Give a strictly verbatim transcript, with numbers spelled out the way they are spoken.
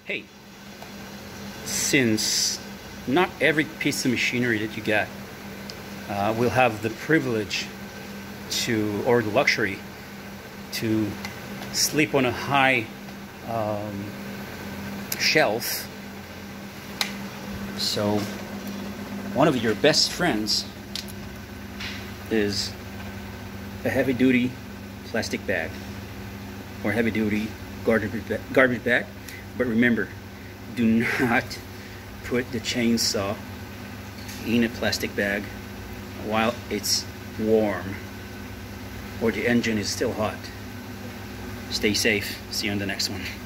Hey, since not every piece of machinery that you get uh, will have the privilege to, or the luxury to sleep on a high um, shelf, so one of your best friends is a heavy-duty plastic bag or heavy-duty garbage ba- garbage bag. But remember, do not put the chainsaw in a plastic bag while it's warm or the engine is still hot. Stay safe. See you on the next one.